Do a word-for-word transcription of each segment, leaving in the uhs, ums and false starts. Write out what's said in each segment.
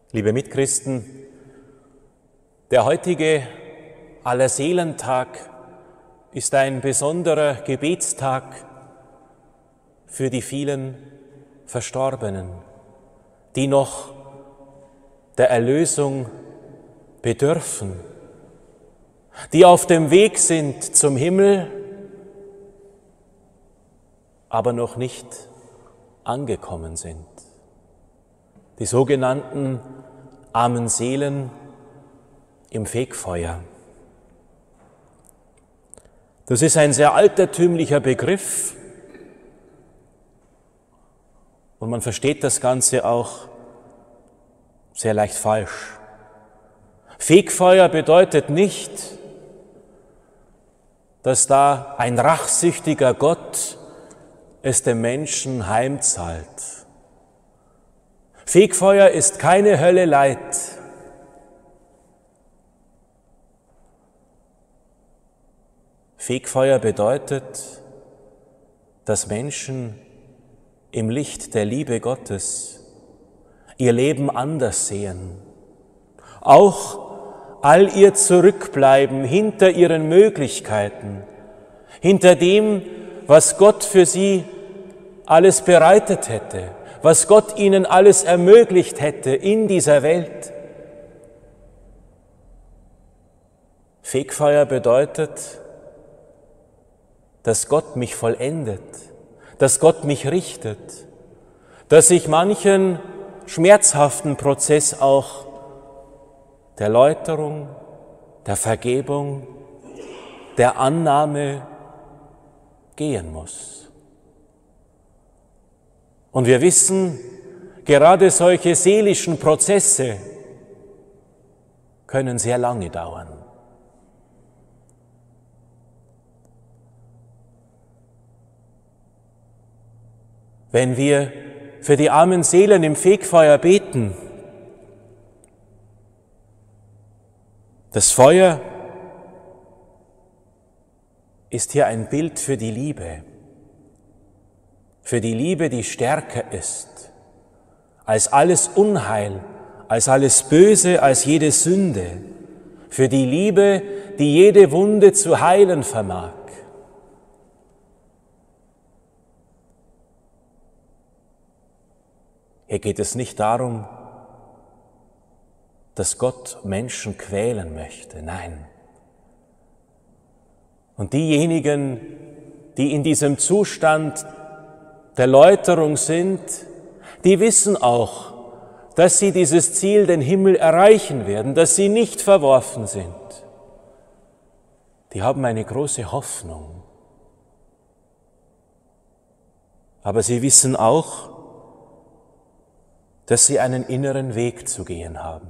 Liebe Mitchristen, der heutige Allerseelentag ist ein besonderer Gebetstag für die vielen Verstorbenen, die noch der Erlösung bedürfen, die auf dem Weg sind zum Himmel, aber noch nicht angekommen sind. Die sogenannten armen Seelen im Fegfeuer. Das ist ein sehr altertümlicher Begriff und man versteht das Ganze auch sehr leicht falsch. Fegfeuer bedeutet nicht, dass da ein rachsüchtiger Gott es dem Menschen heimzahlt. Fegfeuer ist keine Hölle Leid. Fegfeuer bedeutet, dass Menschen im Licht der Liebe Gottes ihr Leben anders sehen. Auch all ihr Zurückbleiben hinter ihren Möglichkeiten, hinter dem, was Gott für sie alles bereitet hätte, was Gott ihnen alles ermöglicht hätte in dieser Welt. Fegfeuer bedeutet, dass Gott mich vollendet, dass Gott mich richtet, dass ich manchen schmerzhaften Prozess auch der Läuterung, der Vergebung, der Annahme gehen muss. Und wir wissen, gerade solche seelischen Prozesse können sehr lange dauern. Wenn wir für die armen Seelen im Fegfeuer beten, das Feuer ist hier ein Bild für die Liebe. Für die Liebe, die stärker ist als alles Unheil, als alles Böse, als jede Sünde. Für die Liebe, die jede Wunde zu heilen vermag. Hier geht es nicht darum, dass Gott Menschen quälen möchte, nein. Und diejenigen, die in diesem Zustand der Läuterung sind, die wissen auch, dass sie dieses Ziel, den Himmel, erreichen werden, dass sie nicht verworfen sind. Die haben eine große Hoffnung. Aber sie wissen auch, dass sie einen inneren Weg zu gehen haben.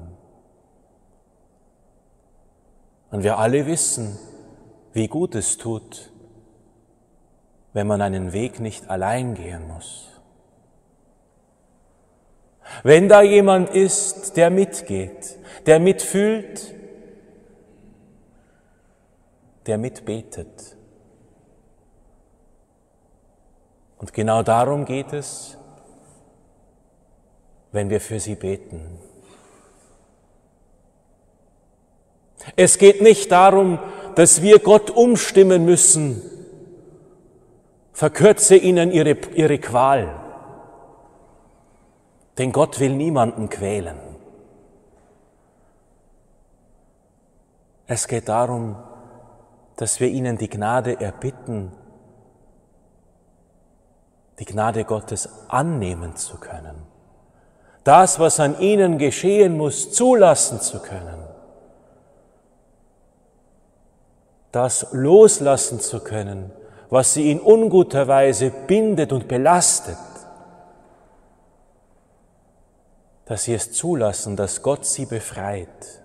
Und wir alle wissen, wie gut es tut, wenn man einen Weg nicht allein gehen muss. Wenn da jemand ist, der mitgeht, der mitfühlt, der mitbetet. Und genau darum geht es, wenn wir für sie beten. Es geht nicht darum, dass wir Gott umstimmen müssen, verkürze ihnen ihre, ihre Qual. Denn Gott will niemanden quälen. Es geht darum, dass wir ihnen die Gnade erbitten, die Gnade Gottes annehmen zu können. Das, was an ihnen geschehen muss, zulassen zu können. Das loslassen zu können, was sie in unguter Weise bindet und belastet. Dass sie es zulassen, dass Gott sie befreit.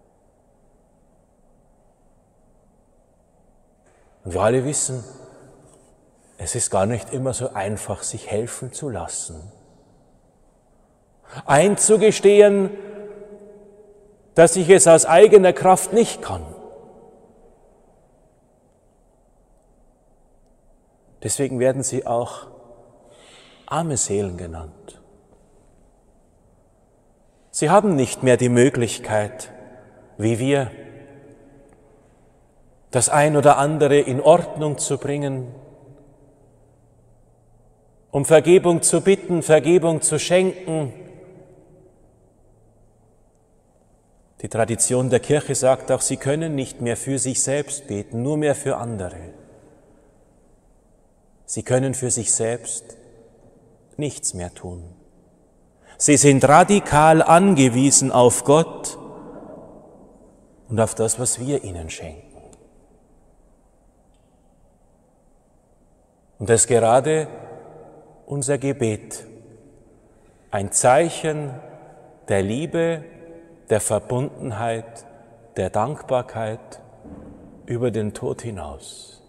Und wir alle wissen, es ist gar nicht immer so einfach, sich helfen zu lassen. Einzugestehen, dass ich es aus eigener Kraft nicht kann. Deswegen werden sie auch arme Seelen genannt. Sie haben nicht mehr die Möglichkeit, wie wir, das ein oder andere in Ordnung zu bringen, um Vergebung zu bitten, Vergebung zu schenken. Die Tradition der Kirche sagt auch, sie können nicht mehr für sich selbst beten, nur mehr für andere. Sie können für sich selbst nichts mehr tun. Sie sind radikal angewiesen auf Gott und auf das, was wir ihnen schenken. Und das ist gerade unser Gebet, ein Zeichen der Liebe, der Verbundenheit, der Dankbarkeit über den Tod hinaus.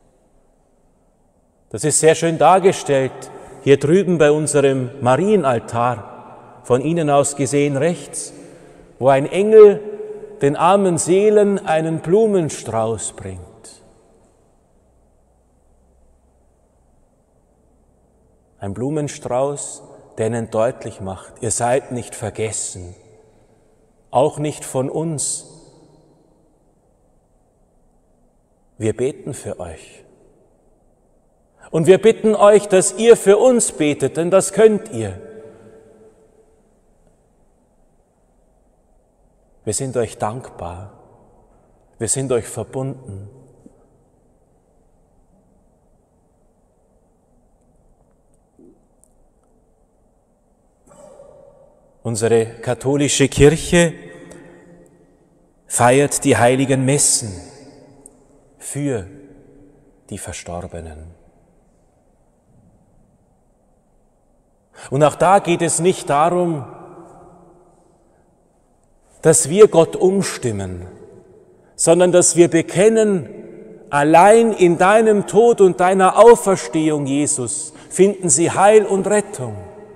Das ist sehr schön dargestellt, hier drüben bei unserem Marienaltar, von Ihnen aus gesehen rechts, wo ein Engel den armen Seelen einen Blumenstrauß bringt. Ein Blumenstrauß, der ihnen deutlich macht, ihr seid nicht vergessen, auch nicht von uns. Wir beten für euch. Und wir bitten euch, dass ihr für uns betet, denn das könnt ihr. Wir sind euch dankbar. Wir sind euch verbunden. Unsere katholische Kirche feiert die heiligen Messen für die Verstorbenen. Und auch da geht es nicht darum, dass wir Gott umstimmen, sondern dass wir bekennen, allein in deinem Tod und deiner Auferstehung, Jesus, finden sie Heil und Rettung.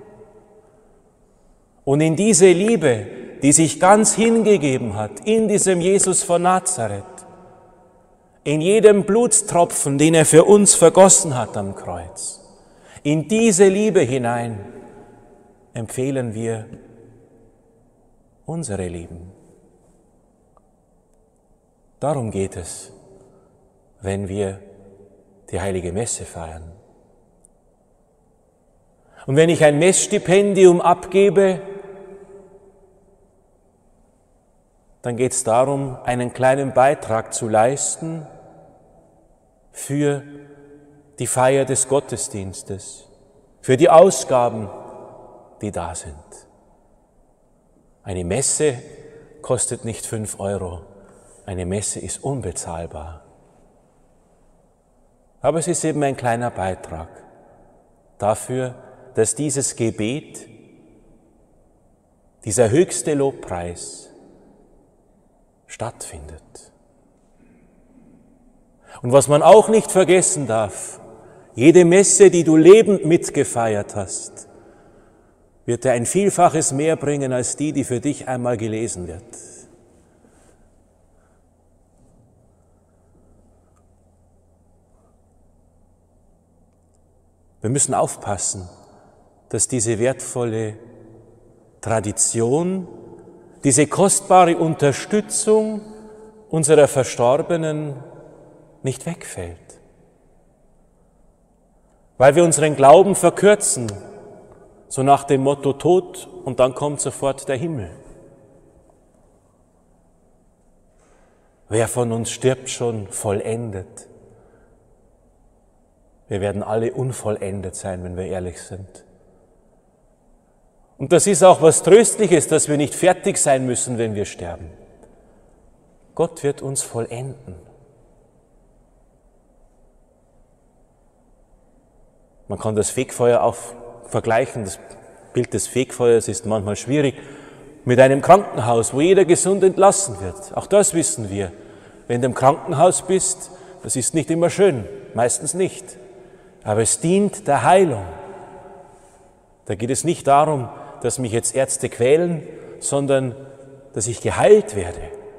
Und in diese Liebe, die sich ganz hingegeben hat, in diesem Jesus von Nazareth, in jedem Blutstropfen, den er für uns vergossen hat am Kreuz, in diese Liebe hinein empfehlen wir unsere Lieben. Darum geht es, wenn wir die heilige Messe feiern. Und wenn ich ein Messstipendium abgebe, dann geht es darum, einen kleinen Beitrag zu leisten für die Feier des Gottesdienstes, für die Ausgaben, die da sind. Eine Messe kostet nicht fünf Euro, eine Messe ist unbezahlbar. Aber es ist eben ein kleiner Beitrag dafür, dass dieses Gebet, dieser höchste Lobpreis stattfindet. Und was man auch nicht vergessen darf, jede Messe, die du lebend mitgefeiert hast, wird dir ein Vielfaches mehr bringen als die, die für dich einmal gelesen wird. Wir müssen aufpassen, dass diese wertvolle Tradition, diese kostbare Unterstützung unserer Verstorbenen nicht wegfällt. Weil wir unseren Glauben verkürzen, so nach dem Motto Tod und dann kommt sofort der Himmel. Wer von uns stirbt schon vollendet? Wir werden alle unvollendet sein, wenn wir ehrlich sind. Und das ist auch was Tröstliches, dass wir nicht fertig sein müssen, wenn wir sterben. Gott wird uns vollenden. Man kann das Fegfeuer auch vergleichen, das Bild des Fegfeuers ist manchmal schwierig, mit einem Krankenhaus, wo jeder gesund entlassen wird. Auch das wissen wir. Wenn du im Krankenhaus bist, das ist nicht immer schön, meistens nicht. Aber es dient der Heilung. Da geht es nicht darum, dass mich jetzt Ärzte quälen, sondern dass ich geheilt werde.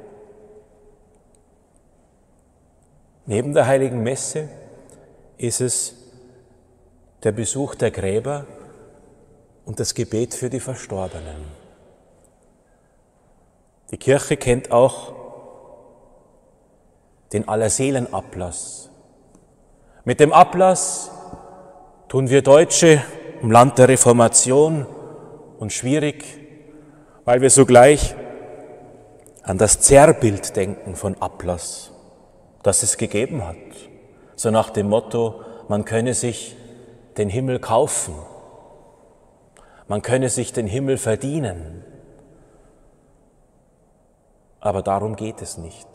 Neben der heiligen Messe ist es der Besuch der Gräber und das Gebet für die Verstorbenen. Die Kirche kennt auch den Allerseelenablass. Mit dem Ablass tun wir Deutsche im Land der Reformation uns schwierig, weil wir sogleich an das Zerrbild denken von Ablass, das es gegeben hat. So nach dem Motto, man könne sich den Himmel kaufen, man könne sich den Himmel verdienen. Aber darum geht es nicht.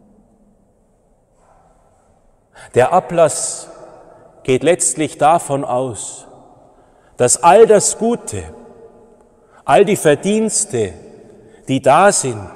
Der Ablass geht letztlich davon aus, dass all das Gute, all die Verdienste, die da sind,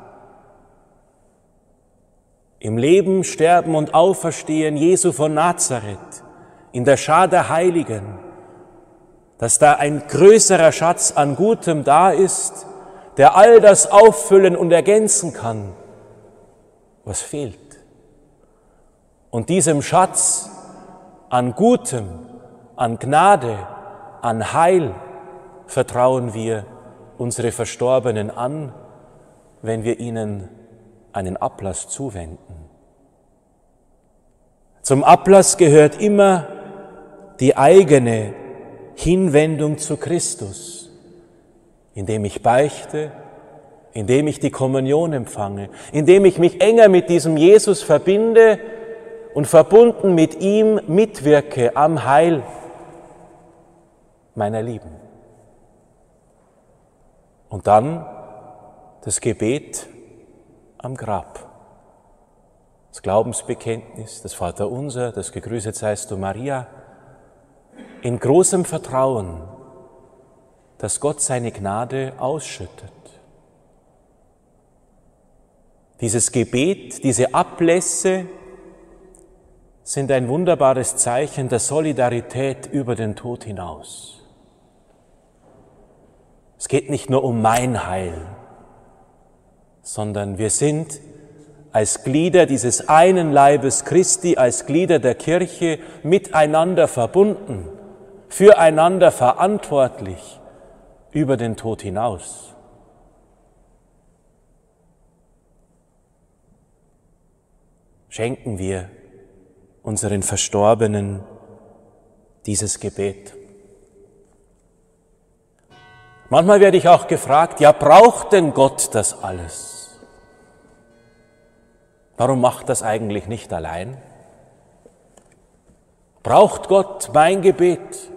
im Leben, Sterben und Auferstehen Jesu von Nazareth, in der Schar der Heiligen, dass da ein größerer Schatz an Gutem da ist, der all das auffüllen und ergänzen kann, was fehlt. Und diesem Schatz an Gutem, an Gnade, an Heil vertrauen wir unsere Verstorbenen an, wenn wir ihnen einen Ablass zuwenden. Zum Ablass gehört immer die eigene Hinwendung zu Christus, indem ich beichte, indem ich die Kommunion empfange, indem ich mich enger mit diesem Jesus verbinde und verbunden mit ihm mitwirke am Heil meiner Lieben. Und dann das Gebet am Grab, das Glaubensbekenntnis, das Vaterunser, das Gegrüßet seist du Maria, in großem Vertrauen, dass Gott seine Gnade ausschüttet. Dieses Gebet, diese Ablässe sind ein wunderbares Zeichen der Solidarität über den Tod hinaus. Es geht nicht nur um mein Heil, sondern wir sind als Glieder dieses einen Leibes Christi, als Glieder der Kirche miteinander verbunden, füreinander verantwortlich über den Tod hinaus. Schenken wir unseren Verstorbenen dieses Gebet. Manchmal werde ich auch gefragt, ja, braucht denn Gott das alles? Warum macht das eigentlich nicht allein? Braucht Gott mein Gebet?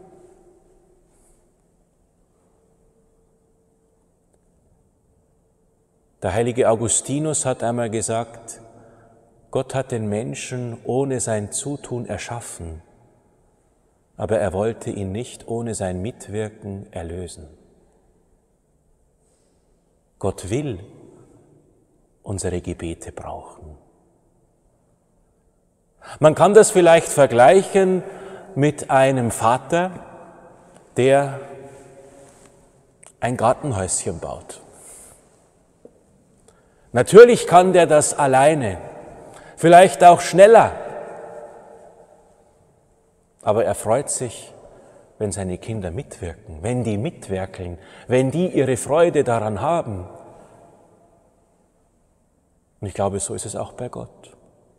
Der heilige Augustinus hat einmal gesagt, Gott hat den Menschen ohne sein Zutun erschaffen, aber er wollte ihn nicht ohne sein Mitwirken erlösen. Gott will unsere Gebete brauchen. Man kann das vielleicht vergleichen mit einem Vater, der ein Gartenhäuschen baut. Natürlich kann der das alleine, vielleicht auch schneller, aber er freut sich, wenn seine Kinder mitwirken, wenn die mitwerkeln, wenn die ihre Freude daran haben. Und ich glaube, so ist es auch bei Gott.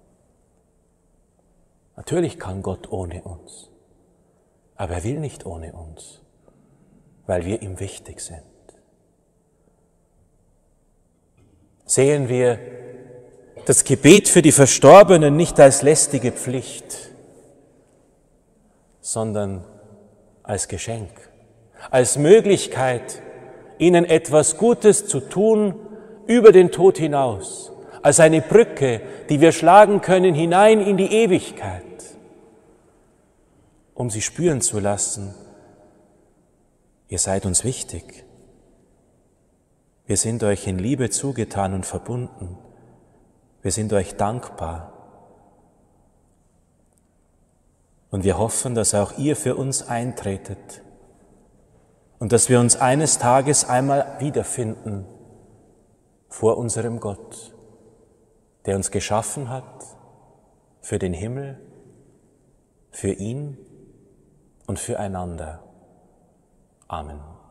Natürlich kann Gott ohne uns, aber er will nicht ohne uns, weil wir ihm wichtig sind. Sehen wir das Gebet für die Verstorbenen nicht als lästige Pflicht, sondern als Geschenk, als Möglichkeit, ihnen etwas Gutes zu tun über den Tod hinaus, als eine Brücke, die wir schlagen können hinein in die Ewigkeit, um sie spüren zu lassen, ihr seid uns wichtig. Wir sind euch in Liebe zugetan und verbunden. Wir sind euch dankbar. Und wir hoffen, dass auch ihr für uns eintretet und dass wir uns eines Tages einmal wiederfinden vor unserem Gott, der uns geschaffen hat für den Himmel, für ihn und füreinander. Amen.